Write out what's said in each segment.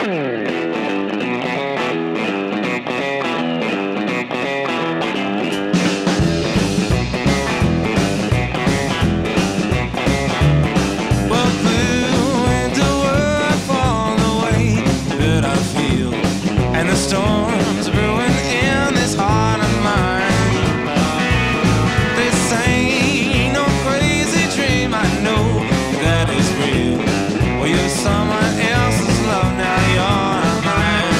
Storms brewing in this heart of mine. This ain't no crazy dream, I know that is real. Well, you're someone else's love, now you're mine.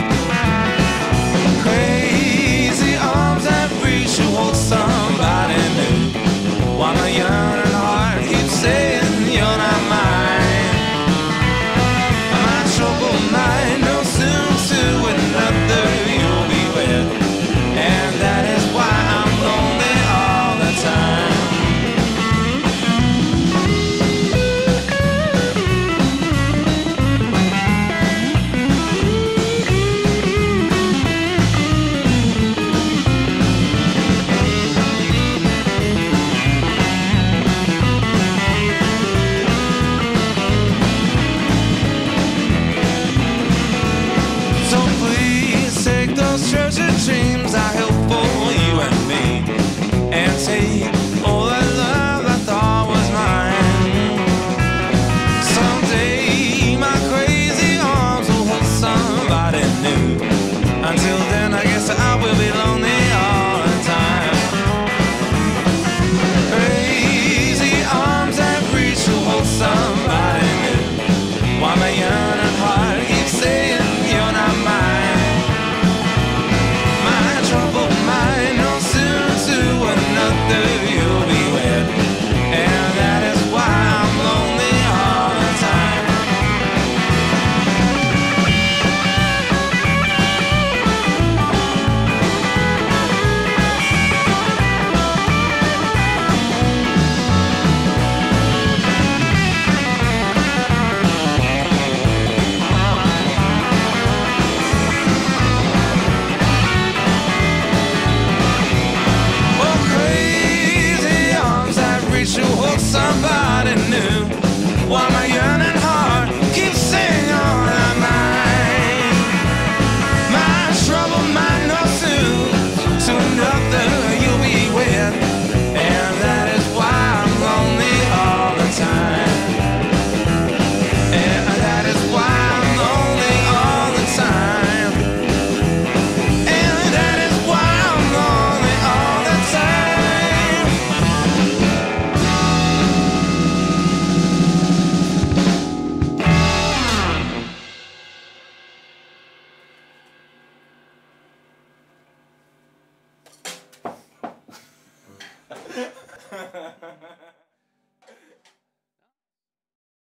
Crazy arms that reach to hold somebody new, while my yearning heart keeps saying you're not mine. My troubled mind knows soon to another you'll be with, and that is why I'm lonely all the time. So please take those treasured dreams I held for you and me, and take all the love I thought was mine. Someday my crazy arms will hold somebody new. Until then I guess I will be lonely all the time. Crazy arms that reach to hold somebody new, while my yearning heart keeps saying you're not mine. My troubled mind knows soon to another you'll be with, and that is why I'm lonely all the time. Oh, crazy arms that reach to hold somebody new, while my yearning heart keeps saying you're not mine. My troubled mind knows soon to another you'll be with, and that is why I'm lonely all the time. And that is why I'm lonely all the time. And that is why I'm lonely all the time.